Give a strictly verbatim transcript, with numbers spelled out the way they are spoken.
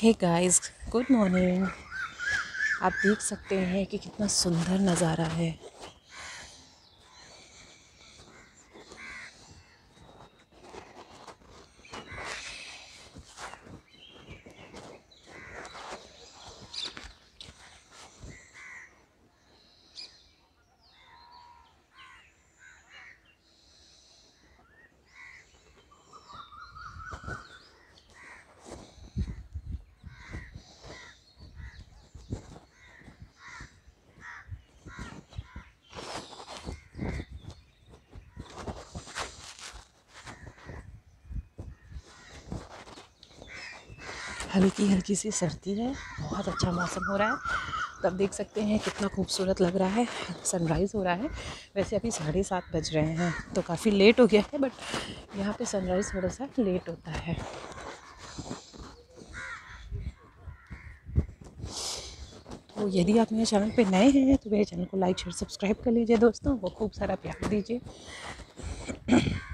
Hey guys, good morning. आप देख सकते हैं कि कितना सुंदर नज़ारा है। हल्की हल्की सी सर्दी है, बहुत अच्छा मौसम हो रहा है। तब देख सकते हैं कितना खूबसूरत लग रहा है। सनराइज़ हो रहा है। वैसे अभी साढ़े सात बज रहे हैं तो काफ़ी लेट हो गया है, बट यहाँ पे सनराइज़ थोड़ा सा लेट होता है। तो यदि आप मेरे चैनल पे नए हैं तो मेरे चैनल को लाइक शेयर सब्सक्राइब कर लीजिए दोस्तों, वो खूब सारा प्यार दीजिए।